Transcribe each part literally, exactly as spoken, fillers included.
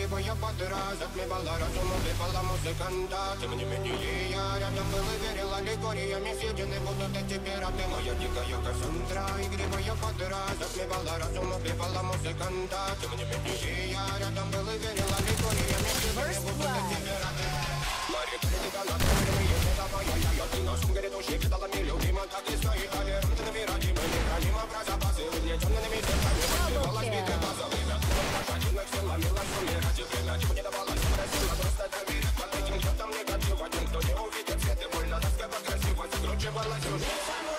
игривая подыра затмевала разум, убивала музыканта. Тем не менее я рядом был и верил аллегориями съедены будут эти пираты. Моя дикая Кассандра, игривая подыра затмевала разум, убивала музыканта. Тем не менее я рядом был и верил аллегориями съедены будут эти пираты. Мария критика на первые световая я, я ты носом грядущий кидалами любима, так и стоит толерантными родимыми. Храним образ запасы, угнетенными сердцами, подбивалась биты базовыми. Пошатилась сила, милость умирать, и время чего не давалось, просила просто доверять. Под этим чертом негатив, один, кто не увидит свет, и больно тоска покрасиво закручивалась уже.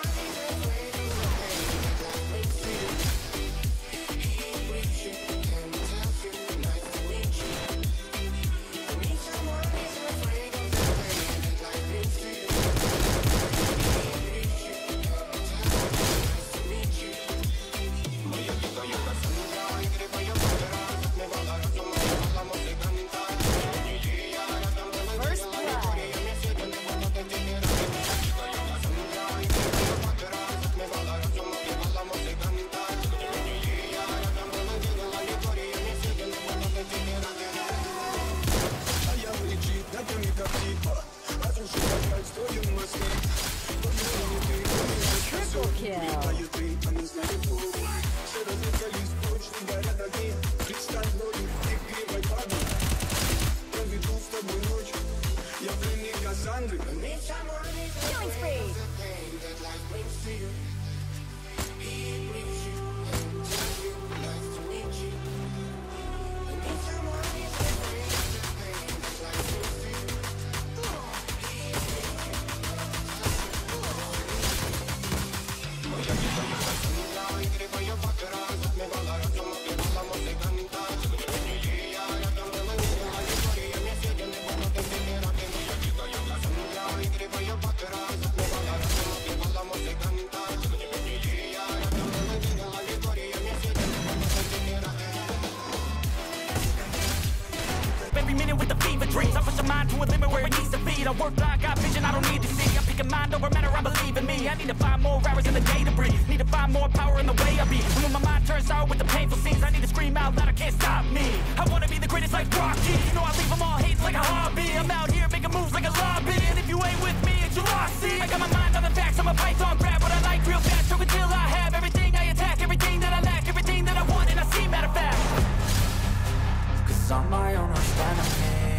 I work like I got vision I don't need to see. I'm picking mind over matter, I believe in me. I need to find more hours in the day to breathe. Need to find more power in the way I be. And when my mind turns sour with the painful scenes, I need to scream out loud, I can't stop me. I wanna be the greatest like Rocky. You know I leave them all hating like a hobby. I'm out here making moves like a lobby. And if you ain't with me, it's your loss, see. I got my mind on the facts, I'm a python, grab what I like real fast. Choke until I have everything I attack, everything that I lack, everything that I want, and I see matter of fact. Cause I'm my own worst enemy.